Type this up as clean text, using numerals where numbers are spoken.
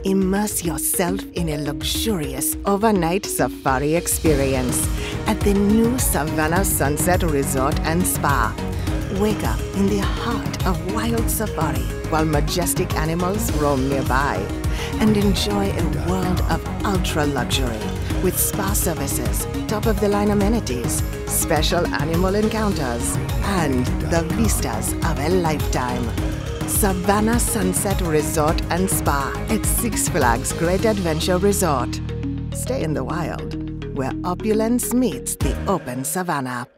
Immerse yourself in a luxurious overnight safari experience at the new Savannah Sunset Resort and Spa. Wake up in the heart of wild safari while majestic animals roam nearby, and enjoy a world of ultra luxury with spa services, top-of-the-line amenities, special animal encounters, and the vistas of a lifetime. Savannah Sunset Resort and Spa at Six Flags Great Adventure Resort. Stay in the wild, where opulence meets the open savannah.